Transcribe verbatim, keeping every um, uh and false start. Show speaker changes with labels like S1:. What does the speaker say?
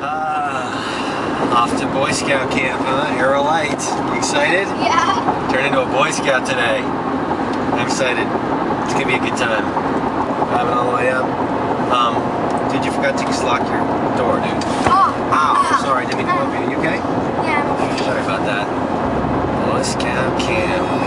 S1: Uh, off to Boy Scout camp, huh? Arrow Light. You excited?
S2: Yeah.
S1: Turned into a Boy Scout today. I'm excited. It's gonna be a good time. Driving all the way up. Um, dude, you forgot to lock your door, dude.
S2: Oh.
S1: Ow.
S2: Ow.
S1: Sorry, I didn't mean to come up here. You okay?
S2: Yeah, I'm okay.
S1: Sorry about that. Boy Scout camp.